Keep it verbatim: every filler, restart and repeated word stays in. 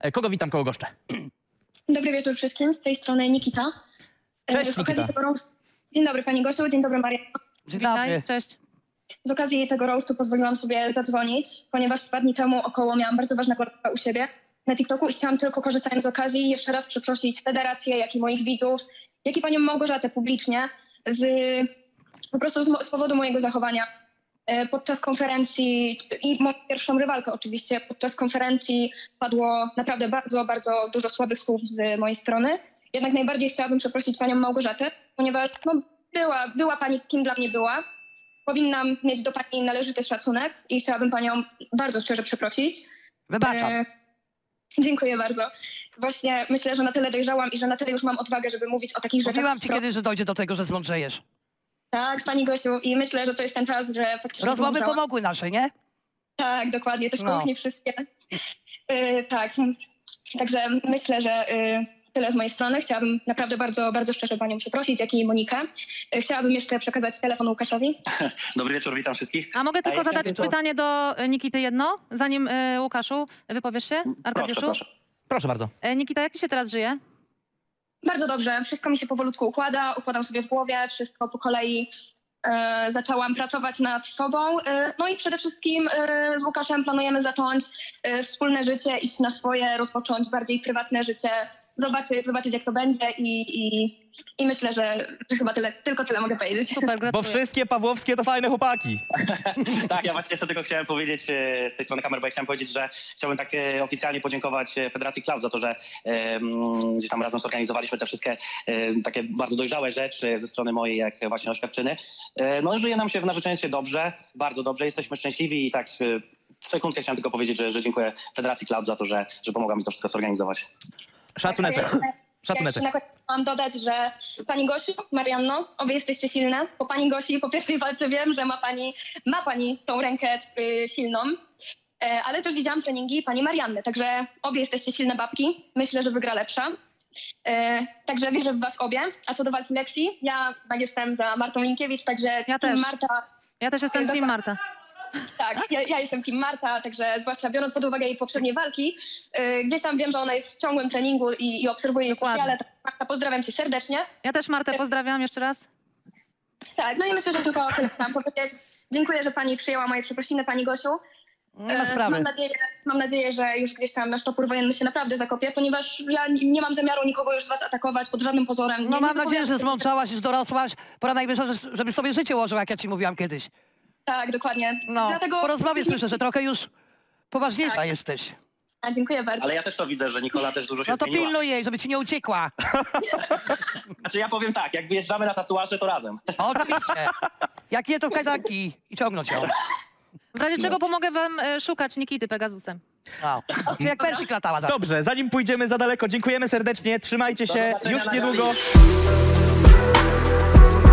Kogo witam, kogo goszczę? Dobry wieczór wszystkim, z tej strony Nikita. Cześć, z okazji Nikita. tego roastu... Dzień dobry Pani Gosiu, dzień dobry Maria. Dzień dobry. Witaj, cześć. Z okazji tego roastu pozwoliłam sobie zadzwonić, ponieważ dwa dni temu około miałam bardzo ważnego roasta u siebie na TikToku i chciałam tylko, korzystając z okazji, jeszcze raz przeprosić Federację, jak i moich widzów, jak i Panią Małgorzatę publicznie z, po prostu z, z powodu mojego zachowania. Podczas konferencji i moją pierwszą rywalkę oczywiście, podczas konferencji padło naprawdę bardzo, bardzo dużo słabych słów z mojej strony. Jednak najbardziej chciałabym przeprosić Panią Małgorzatę, ponieważ no, była, była Pani kim dla mnie była. Powinnam mieć do Pani należyty szacunek i chciałabym Panią bardzo szczerze przeprosić. Wybaczam. E, dziękuję bardzo. Właśnie myślę, że na tyle dojrzałam i że na tyle już mam odwagę, żeby mówić o takich rzeczach. Mówiłam ci kiedyś, że dojdzie do tego, że zmądrzejesz. Tak, Pani Gosiu, i myślę, że to jest ten czas, że faktycznie... Rozmowy dojrzałam. pomogły nasze, nie? Tak, dokładnie, też No. kuchni wszystkie. Yy, tak, także myślę, że yy, tyle z mojej strony. Chciałabym naprawdę bardzo, bardzo szczerze Panią przeprosić, jak i Monikę. Yy, chciałabym jeszcze przekazać telefon Łukaszowi. Dobry wieczór, witam wszystkich. A mogę tylko ja zadać chciałem- pytanie do e, Nikity jedno, zanim e, Łukaszu wypowiesz się? Arkadiuszu? Proszę, proszę. Proszę bardzo. E, Nikita, jak ci się teraz żyje? Bardzo dobrze, wszystko mi się powolutku układa, układam sobie w głowie, wszystko po kolei. E, zaczęłam pracować nad sobą, e, no i przede wszystkim e, z Łukaszem planujemy zacząć e, wspólne życie, iść na swoje, rozpocząć bardziej prywatne życie, zobaczyć, zobaczyć jak to będzie i, i, i myślę, że, że chyba tyle, tylko tyle mogę powiedzieć. Super, Bo gratuluję. wszystkie Pawłowskie to fajne chłopaki. Tak, ja właśnie jeszcze tylko chciałem powiedzieć e, z tej strony kamer, bo ja chciałem powiedzieć, że chciałbym tak e, oficjalnie podziękować e, Federacji Cloud za to, że e, m, gdzieś tam razem zorganizowaliśmy te wszystkie e, takie bardzo dojrzałe rzeczy ze strony mojej, jak właśnie oświadczyny. E, no żyje nam się w narzeczeństwie dobrze, bardzo dobrze, jesteśmy szczęśliwi i tak e, sekundkę chciałem tylko powiedzieć, że, że dziękuję Federacji Cloud za to, że, że pomogła mi to wszystko zorganizować. Szacuneczek. Tak, ja Szacuneczek. jeszcze na koniec mam dodać, że Pani Gosiu, Marianno, obie jesteście silne. Po Pani Gosi, po pierwszej walce wiem, że ma Pani, ma pani tą rękę y, silną, e, ale też widziałam treningi Pani Marianny, także obie jesteście silne babki. Myślę, że wygra lepsza. E, także wierzę w Was obie. A co do walki Lexi, ja tak jestem za Martą Linkiewicz, także Ja team też. Marta... Ja też jestem team Marta. Tak, ja, ja jestem team Marta, także zwłaszcza biorąc pod uwagę jej poprzednie walki, yy, gdzieś tam wiem, że ona jest w ciągłym treningu i, i obserwuje jej Dokładnie. sociale. Tak, Marta, pozdrawiam Cię serdecznie. Ja też Martę pozdrawiam jeszcze raz. Tak, no i myślę, że tylko tyle chciałam powiedzieć. Dziękuję, że Pani przyjęła moje przeprosiny, Pani Gosiu. Nie ma E, sprawy. Mam nadzieję, mam nadzieję, że już gdzieś tam nasz topór wojenny się naprawdę zakopie, ponieważ ja nie nie mam zamiaru nikogo już z Was atakować pod żadnym pozorem. No Nie- mam nie nadzieję, że wypowiadam- zmądrzałaś, już dorosłaś. Pora najwyższa, że- żeby sobie życie ułożył, jak ja ci mówiłam kiedyś. Tak, dokładnie. No, Dlatego... po rozmowie słyszę, że trochę już poważniejsza jesteś. A, dziękuję bardzo. Ale ja też to widzę, że Nikola też dużo się No to zmieniła. pilnuj jej, żeby ci nie uciekła. Znaczy ja powiem tak, jak wyjeżdżamy na tatuaże, to razem. Oczywiście. Jak nie, to w kajdanki i ciągnąć ją. W razie czego pomogę wam e, szukać Nikity Pegazusem. No. Ty jak persik latała za Dobrze, zanim pójdziemy za daleko, dziękujemy serdecznie, trzymajcie Do się, zobaczenia już na niedługo. gali.